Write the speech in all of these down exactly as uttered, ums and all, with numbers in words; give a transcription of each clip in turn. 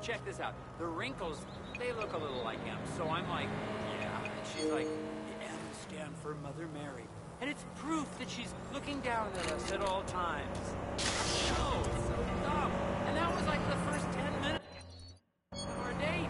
check this out. The wrinkles, they look a little like M. So I'm like, yeah. And she's like, the M stand for Mother Mary. And it's proof that she's looking down at us at all times. No, it's so dumb. And that was like the first ten minutes of our date.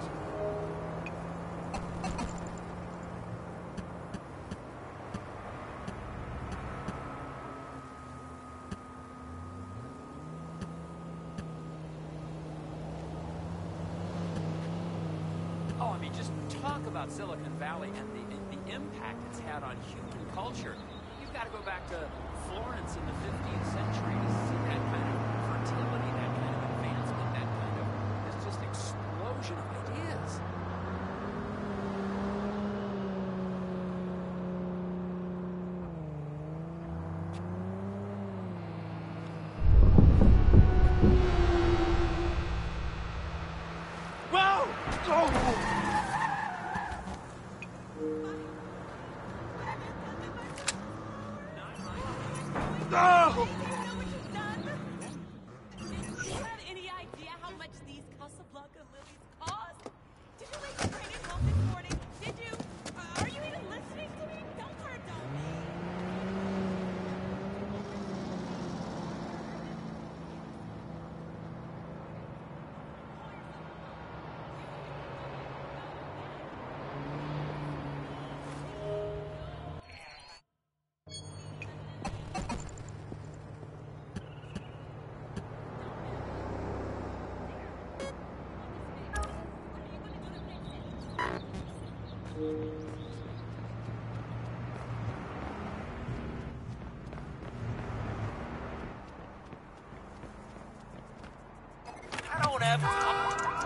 Oh, I mean, just talk about Silicon Valley and the, and the impact it's had on human culture. You've got to go back to Florence in the fifteenth century to see that kind of fertility, that kind of advancement, that kind of this just explosion of ideas. Whoa! Oh! Oh! Do you have any idea how much these Casablanca lilies cost? Did you make the training home this morning? Did you? Uh, are you even listening to me? Don't pardon me. I don't have time.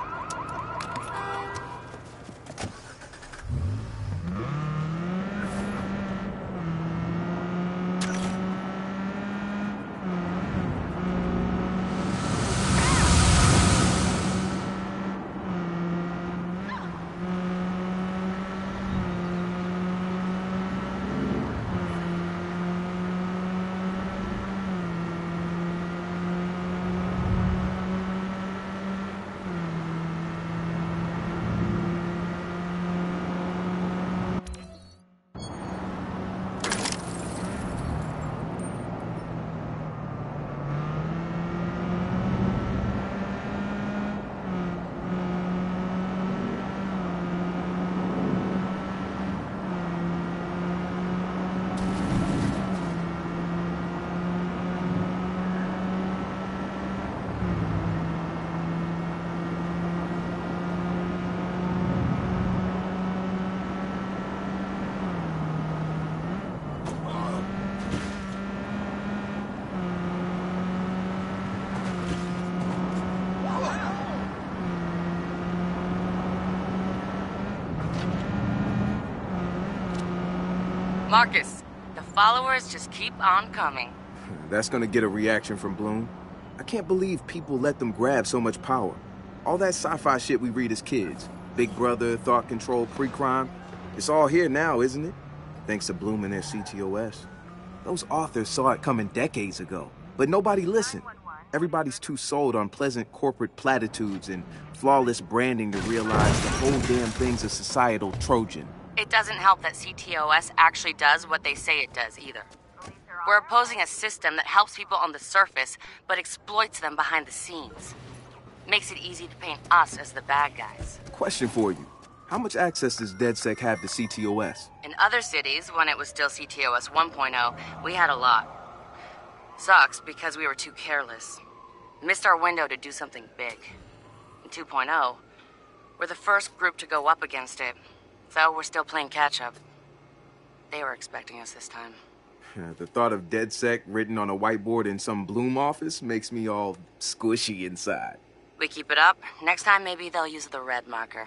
Marcus, the followers just keep on coming. That's gonna get a reaction from Bloom. I can't believe people let them grab so much power. All that sci-fi shit we read as kids. Big Brother, thought control, pre-crime. It's all here now, isn't it? Thanks to Bloom and their C T O S. Those authors saw it coming decades ago, but nobody listened. Everybody's too sold on pleasant corporate platitudes and flawless branding to realize the whole damn thing's a societal Trojan. It doesn't help that C T O S actually does what they say it does, either. We're opposing a system that helps people on the surface, but exploits them behind the scenes. Makes it easy to paint us as the bad guys. Question for you. How much access does DedSec have to C T O S? In other cities, when it was still C T O S one point oh, we had a lot. Sucks because we were too careless. Missed our window to do something big. In two point oh, we're the first group to go up against it. So we're still playing catch-up. They were expecting us this time. The thought of DedSec written on a whiteboard in some Bloom office makes me all squishy inside. We keep it up. Next time, maybe they'll use the red marker.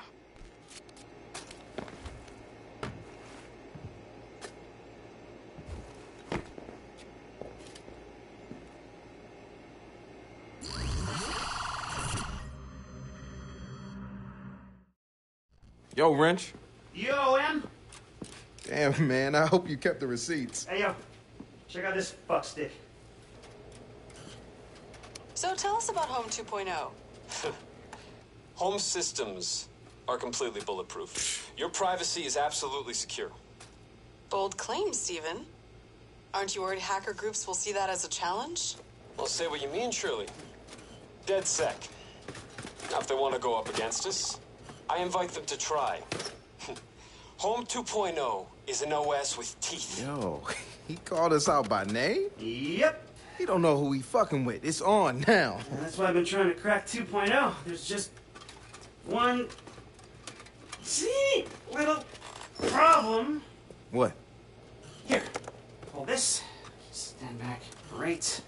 Yo, Wrench. Yo, M. Damn, man, I hope you kept the receipts. Hey, yo, check out this fuck stick. So tell us about Home two point oh. Home systems are completely bulletproof. Your privacy is absolutely secure. Bold claim, Steven. Aren't you worried hacker groups will see that as a challenge? Well, say what you mean, Shirley. Dead sec. Now, if they want to go up against us, I invite them to try. Home two point oh is an O S with teeth. Yo, he called us out by name? Yep. He don't know who he fucking with. It's on now. And that's why I've been trying to crack two point oh. There's just one teeny little problem. What? Here, hold this. Stand back. Great.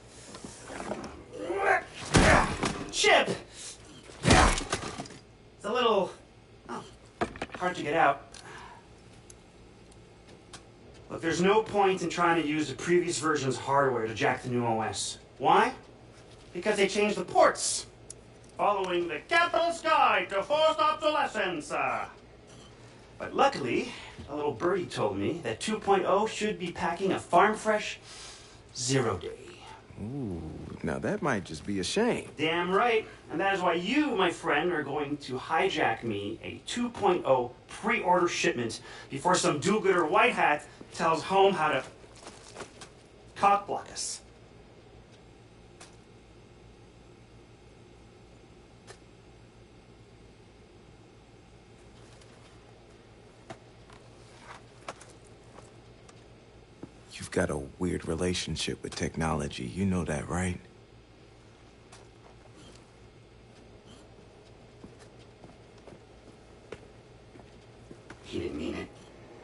Chip! It's a little oh, hard to get out. Look, there's no point in trying to use the previous version's hardware to jack the new O S. Why? Because they changed the ports. Following the capital's guide to forced obsolescence. Uh, but luckily, a little birdie told me that two point oh should be packing a farm-fresh zero day. Ooh, now that might just be a shame. Damn right. And that is why you, my friend, are going to hijack me a two point oh pre-order shipment before some do-gooder white hat tells Home how to cock-block us. You've got a weird relationship with technology. You know that, right? He didn't mean it.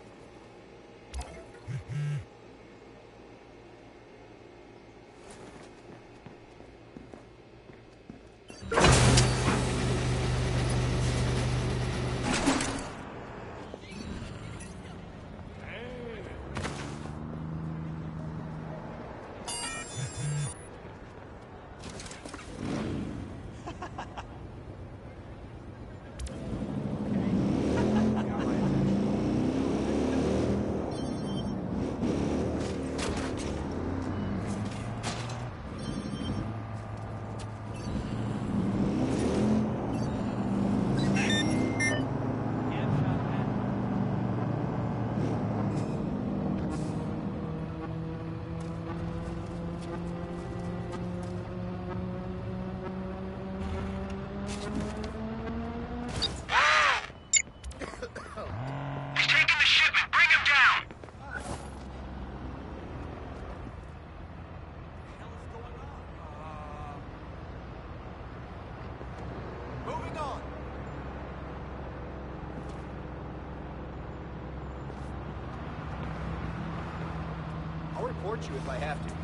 I'll report you if I have to.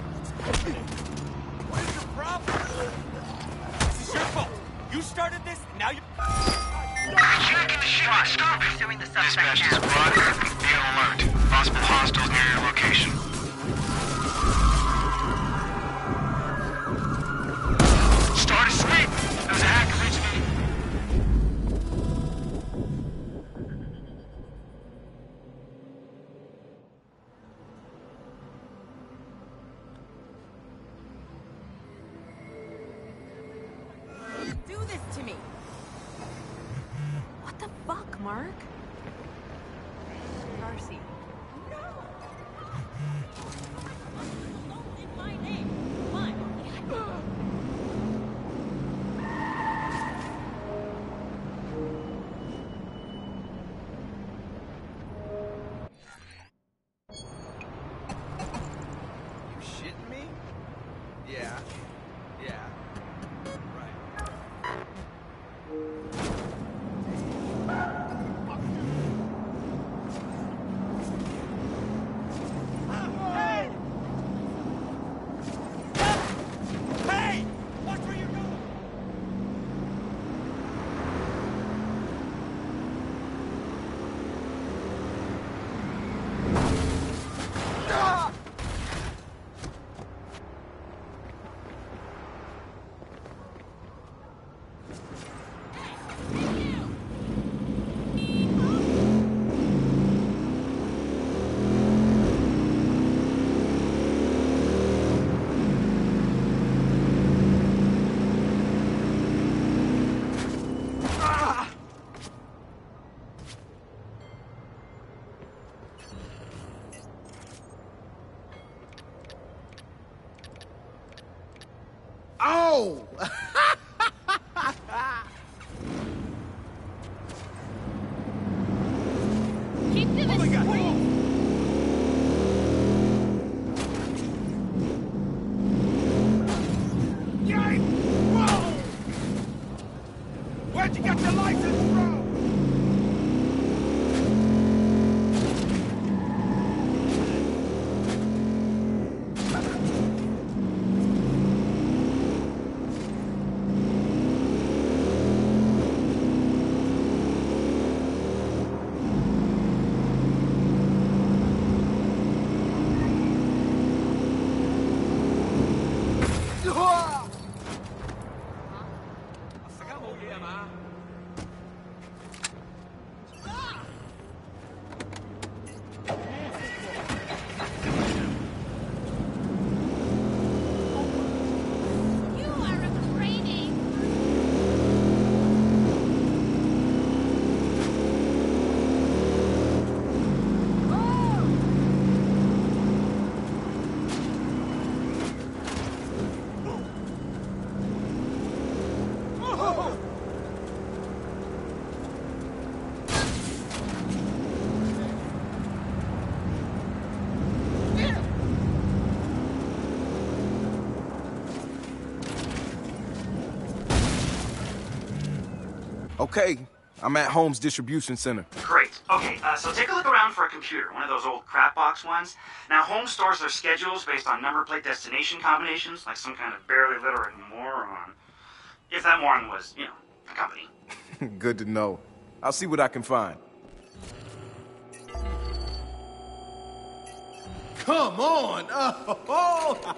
What is your problem? This is your fault. You started this, now you... Checking the shot. Stop pursuing the suspect. Dispatch to squad. Be on alert. Possible hostiles near your location. Start asleep. There's a hacker reaching me. Do this to me. What the fuck, Mark? Darcy. No! In my name. Mine. You shitting me? Yeah. Yeah. Right. Hey! go! Keep to the street. Where'd you get your license from? Okay, I'm at Holmes Distribution Center. Great. Okay, uh, so take a look around for a computer, one of those old crap box ones. Now, Holmes stores their schedules based on number plate destination combinations, like some kind of barely literate moron. If that moron was, you know, a company. Good to know. I'll see what I can find. Come on! Oh, oh.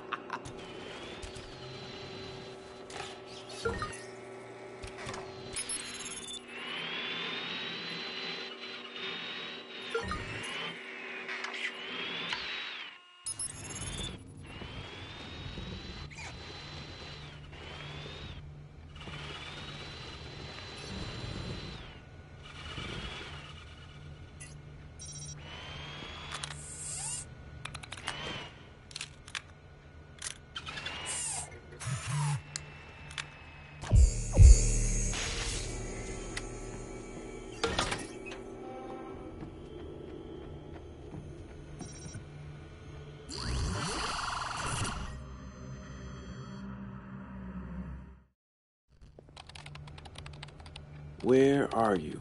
Where are you?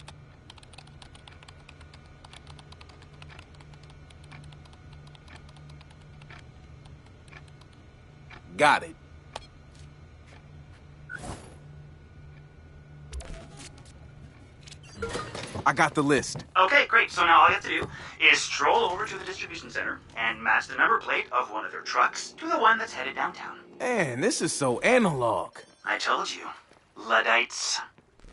Got it. I got the list. Okay, great. So now all you have to do is stroll over to the distribution center and match the number plate of one of their trucks to the one that's headed downtown. Man, this is so analog. I told you. Luddites.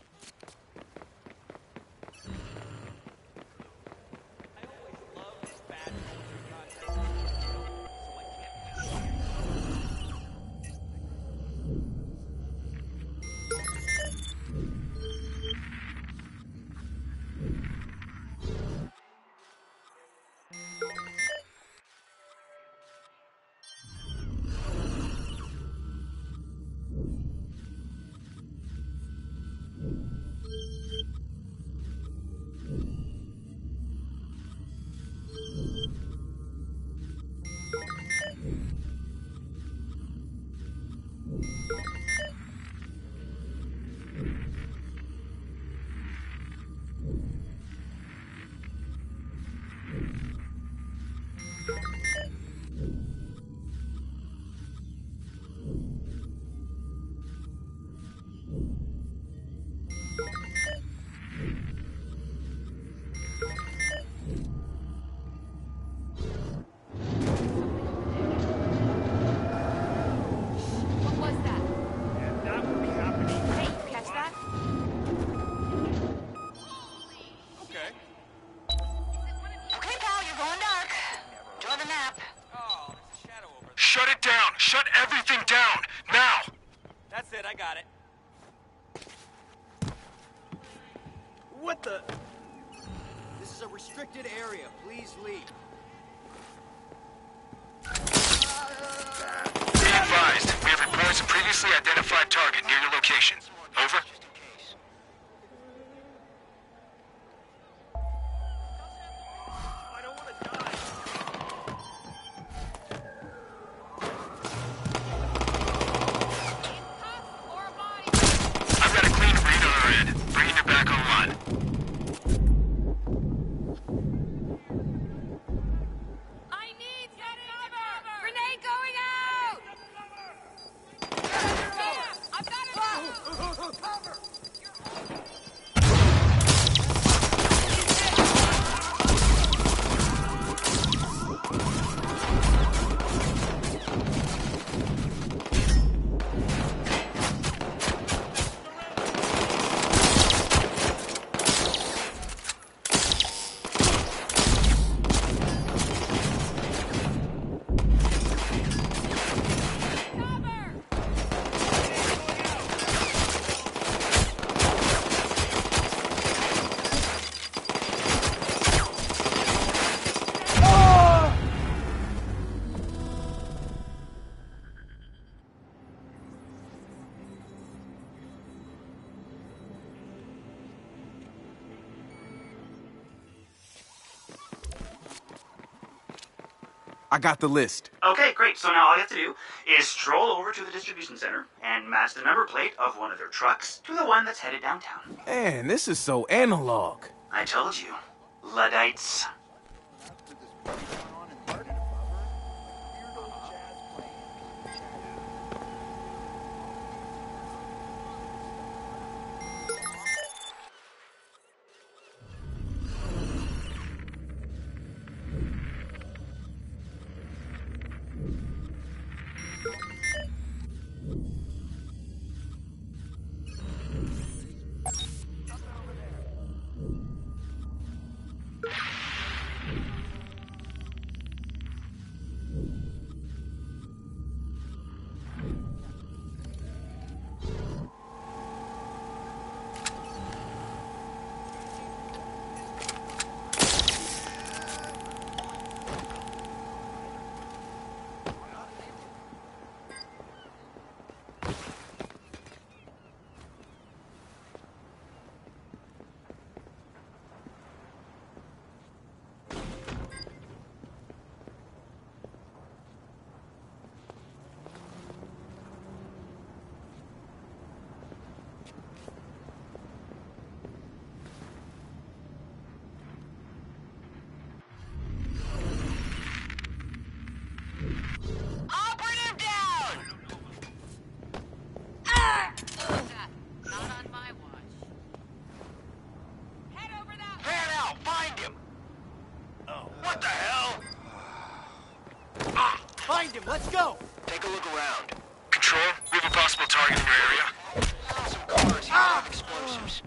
Shut it down! Shut everything down! Now! That's it, I got it. What the? This is a restricted area. Please leave. Be advised, we have reports There's a previously identified target near your location. Over. I've got a clean read on our end. Bringing you back online. I need cover! Grenade going out! I've got it! Cover! I got the list. Okay, great. So now all you have to do is stroll over to the distribution center and match the number plate of one of their trucks to the one that's headed downtown. Man, this is so analog. I told you. Luddites. Find him, let's go! Take a look around. Control, we have a possible target in your area. Some cars here ah! with explosives.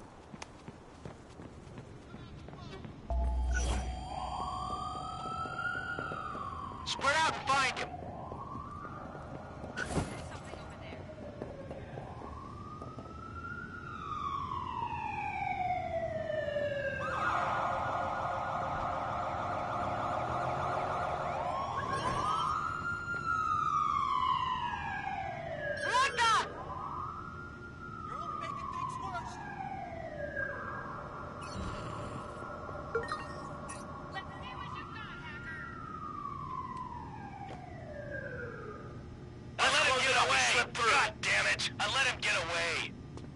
Spread out and find him. God damn it! I let him get away!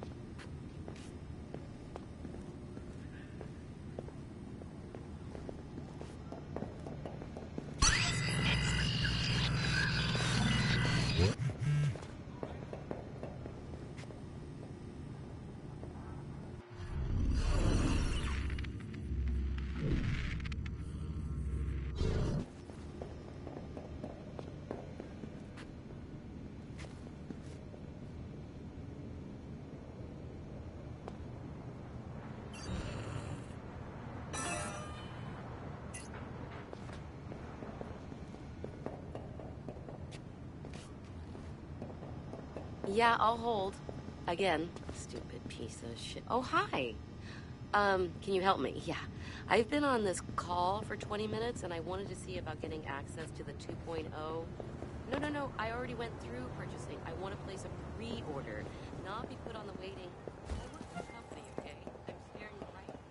Yeah, I'll hold. Again, stupid piece of shit. Oh, hi. Um, can you help me? Yeah. I've been on this call for twenty minutes, and I wanted to see about getting access to the two point oh No, no, no. I already went through purchasing. I want to place a pre-order, not be put on the waiting. I work for the company, okay? I'm staring right at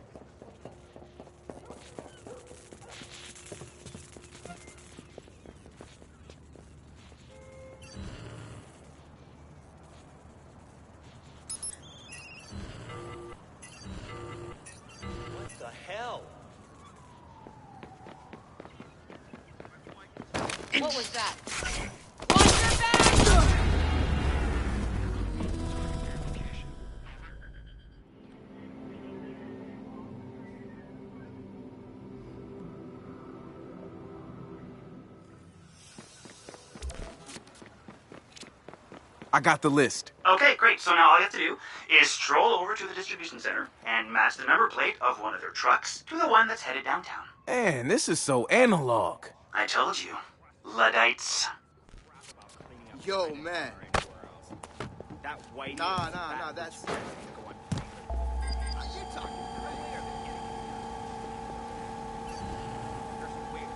What the hell? What was that? I got the list. Okay, great. So now all you have to do is stroll over to the distribution center and match the number plate of one of their trucks to the one that's headed downtown. Man, this is so analog. I told you. Luddites. Yo, man. That white. Nah, nah, nah, that's... Go on. You talking earlier. There's a way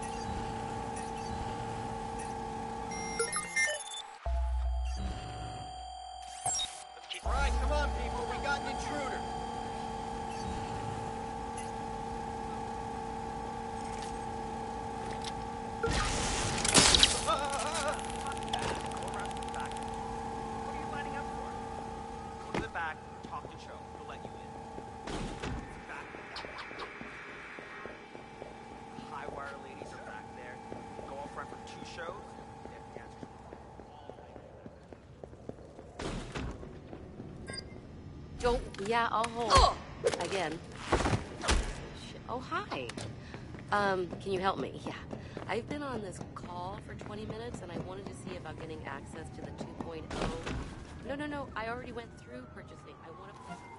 Let's keep. All right, come on, people. We got an intruder. Don't. Yeah, I'll hold. Oh! Again. Shit. Oh, hi. Um, can you help me? Yeah. I've been on this call for twenty minutes, and I wanted to see about getting access to the two point oh. No, no, no. I already went through purchasing. I want to...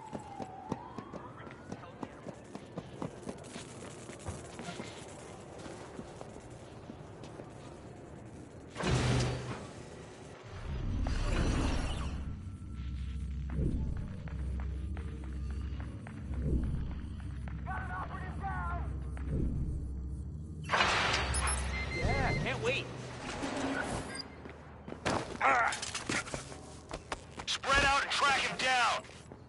Spread out and track him down.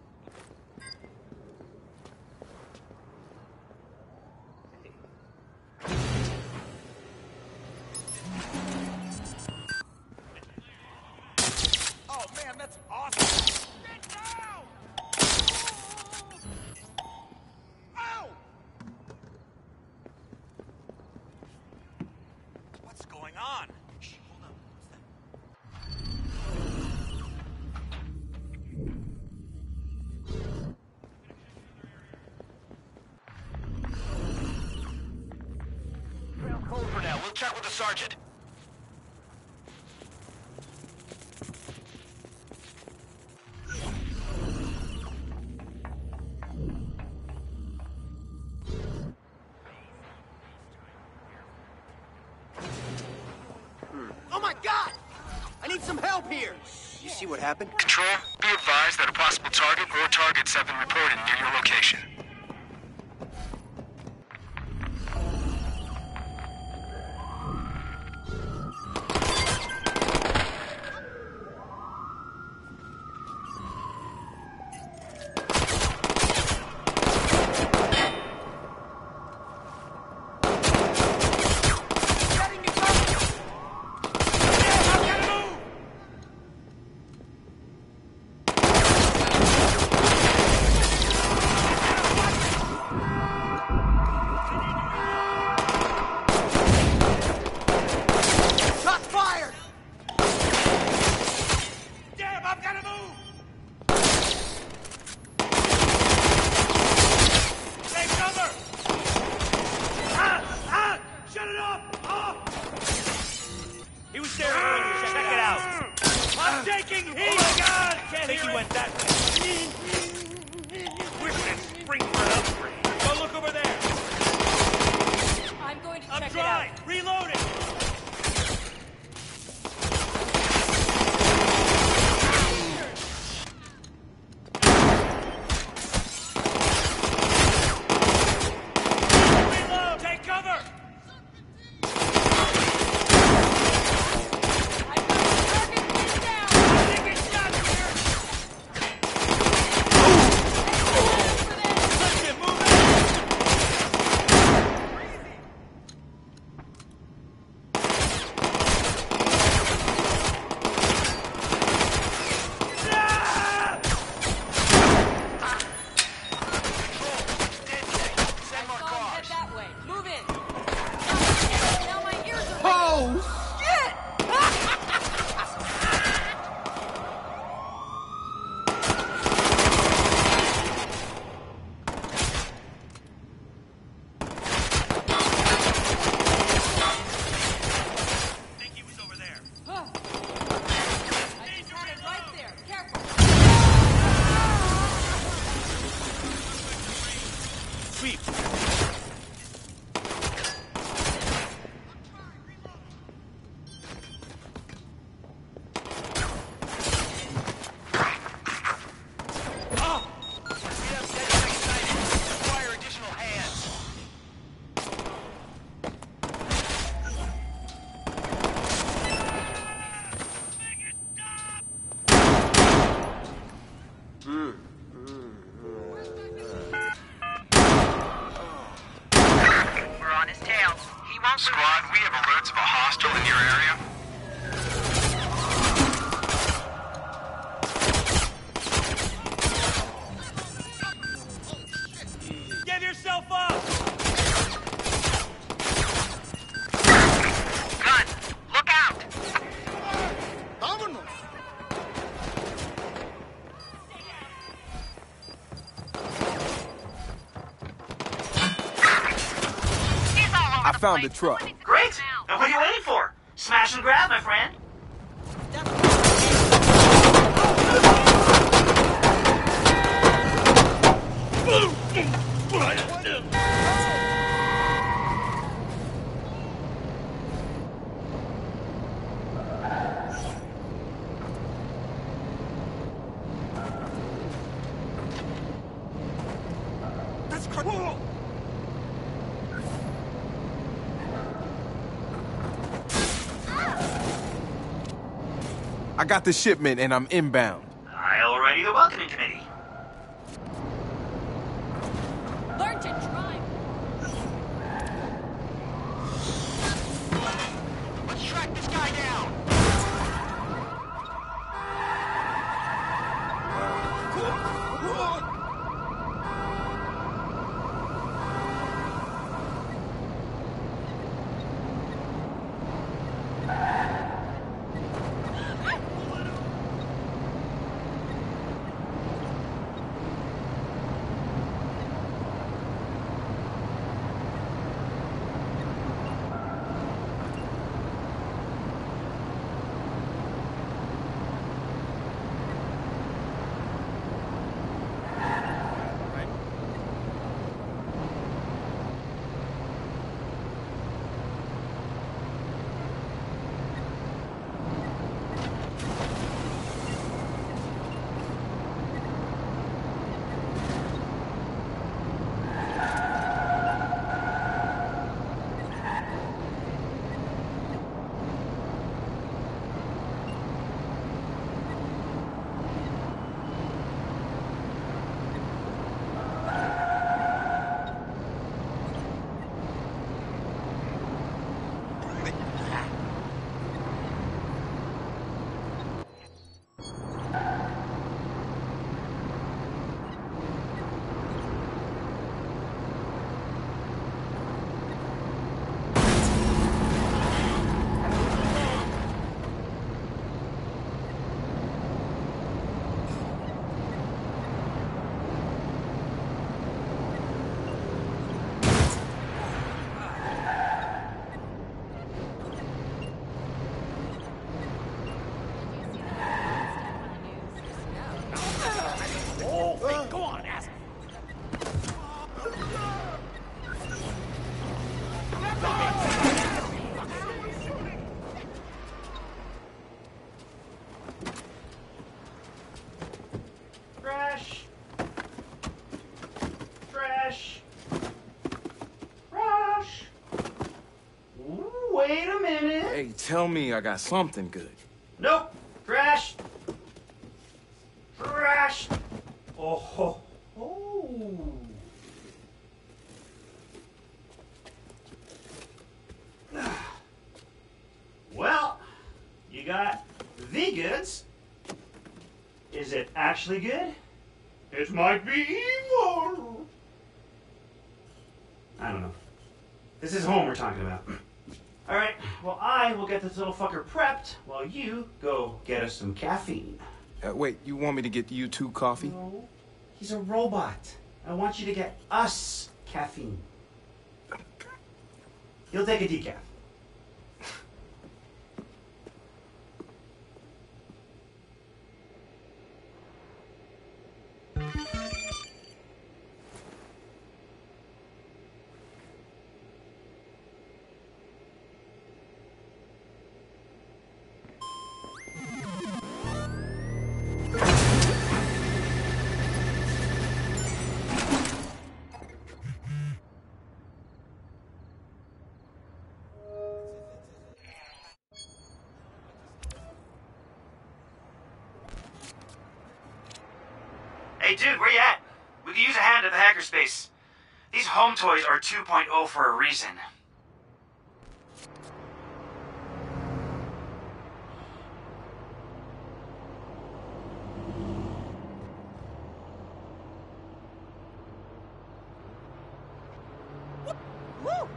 Oh man, that's awesome! Get down! Ow! What's going on? Shh, hold on. What's that? Cold for now. We'll check with the sergeant. Oh my God! I need some help here. You see what happened? Control, be advised that a possible target or targets have been reported near your location. Chief. Squad, we have alerts of a hostile in your area. Give yourself up! Gun, look out! Vámonos! I found the truck. Great! And what are you waiting for? Smash and grab, my friend. That's crazy. I got the shipment and I'm inbound. I'll ready the welcoming committee. Learn to drive. Let's track this guy down. Go on, ask. Trash. Trash. Trash. Wait a minute. Hey, tell me I got something good. Nope. Trash. Trash. Oh, ho, ho. Well, you got the goods. Is it actually good? It might be evil. I don't know. This is home we're talking about. All right, well, I will get this little fucker prepped while you go get us some caffeine. Uh, wait, you want me to get you two coffee? No, he's a robot. I want you to get us caffeine. You'll take a decaf. Hey, dude, where you at? We could use a hand at the hackerspace. These home toys are two point oh for a reason. Woo!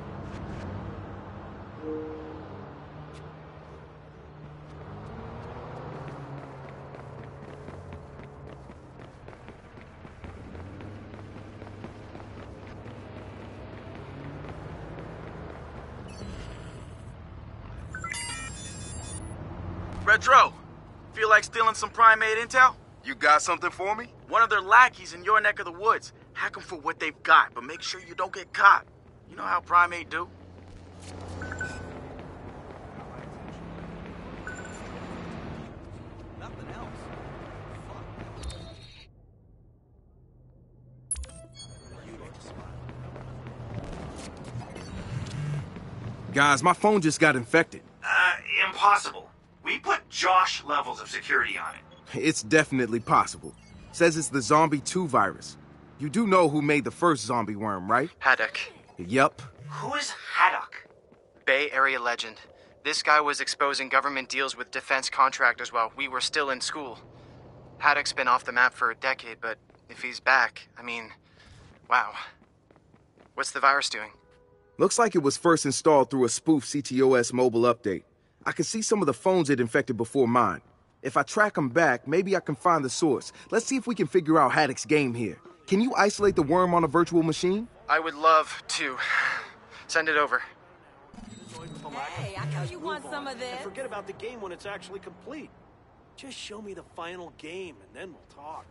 Retro, feel like stealing some Primate intel? You got something for me? One of their lackeys in your neck of the woods. Hack them for what they've got, but make sure you don't get caught. You know how Primate do? Nothing else. Guys, my phone just got infected. Uh, impossible. We put Josh levels of security on it. It's definitely possible. Says it's the Zombie two virus. You do know who made the first zombie worm, right? Haddock. Yup. Who is Haddock? Bay Area legend. This guy was exposing government deals with defense contractors while we were still in school. Haddock's been off the map for a decade, but if he's back, I mean, wow. What's the virus doing? Looks like it was first installed through a spoof C T O S mobile update. I can see some of the phones it infected before mine. If I track them back, maybe I can find the source. Let's see if we can figure out Haddock's game here. Can you isolate the worm on a virtual machine? I would love to. Send it over. Hey, I know you want some of this. And forget about the game when it's actually complete. Just show me the final game, and then we'll talk.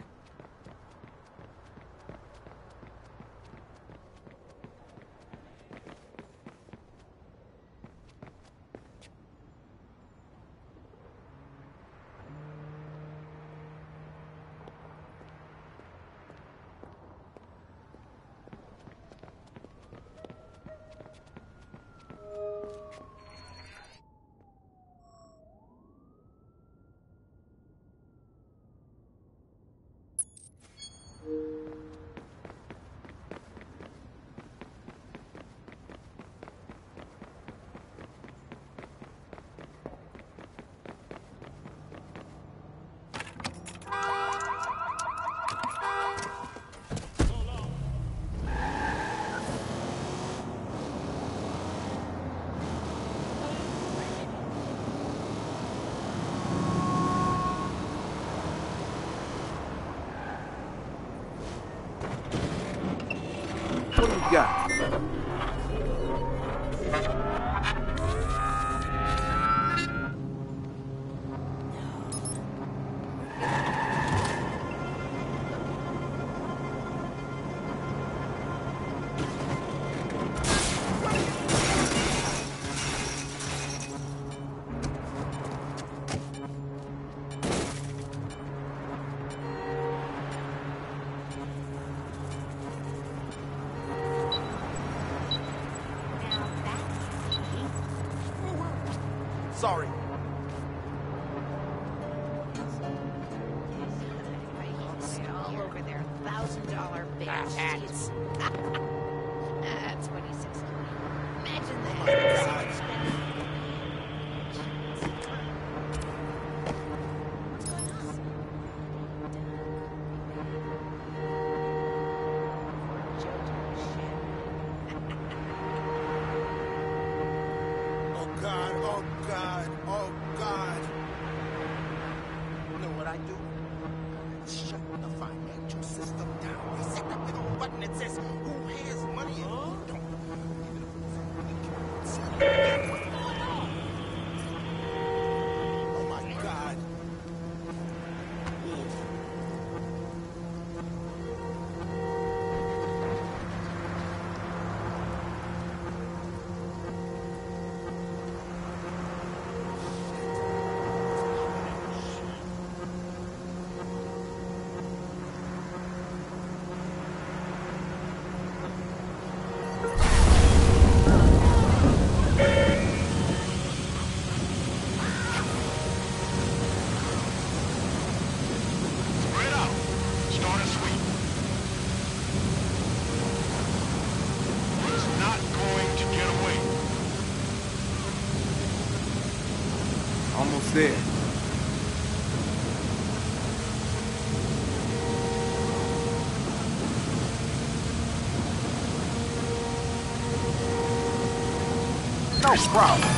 What do you got? Sorry. All over their thousand dollar big hats. That's twenty-six. Imagine that. Oh God, oh God, oh God. You know what I do? Shut the financial system down. I set that little button that says, who has money and who don't. What's going on? Oh my God. It's there. No problem.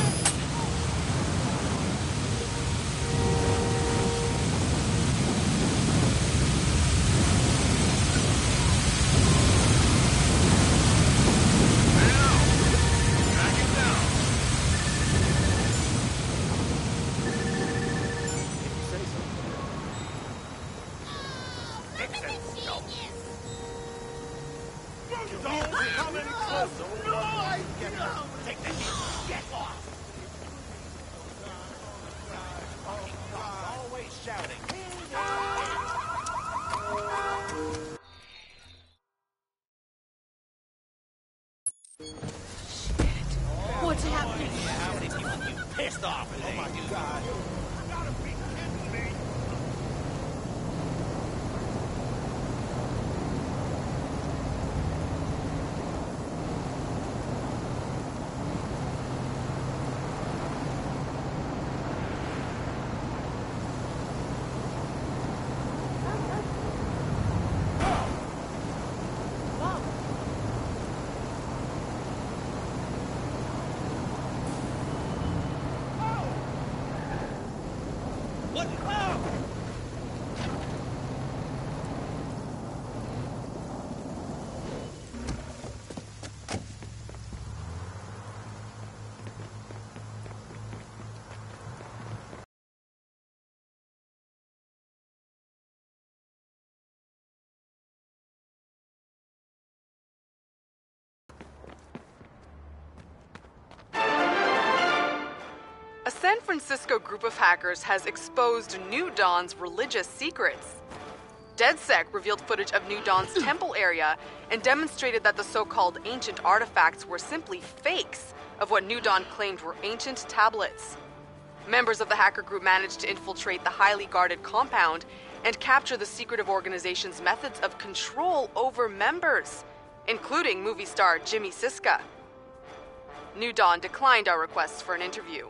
What's happening? How many people you pissed off today? Oh my God. You gotta be kidding me. What? Oh! A San Francisco group of hackers has exposed New Dawn's religious secrets. DedSec revealed footage of New Dawn's temple area and demonstrated that the so-called ancient artifacts were simply fakes of what New Dawn claimed were ancient tablets. Members of the hacker group managed to infiltrate the highly guarded compound and capture the secretive organization's methods of control over members, including movie star Jimmy Siska. New Dawn declined our requests for an interview.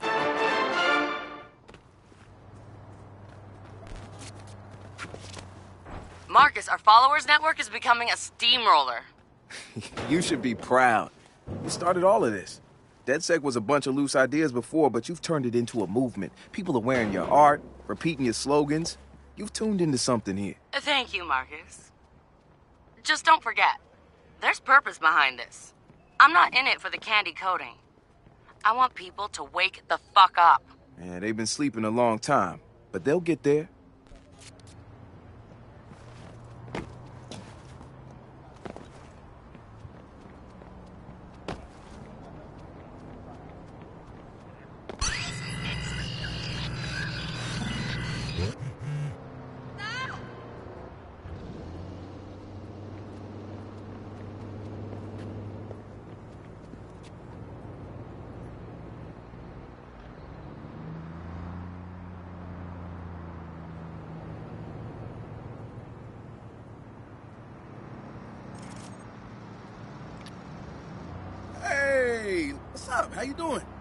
Marcus, our followers network is becoming a steamroller. You should be proud. You started all of this. DedSec was a bunch of loose ideas before, but you've turned it into a movement. People are wearing your art, repeating your slogans. You've tuned into something here. Thank you, Marcus. Just don't forget, there's purpose behind this. I'm not in it for the candy coating. I want people to wake the fuck up. Yeah, they've been sleeping a long time, but they'll get there. Hey, what's up? How you doing?